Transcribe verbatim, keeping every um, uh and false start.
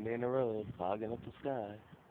second day in a row, fogging up the sky.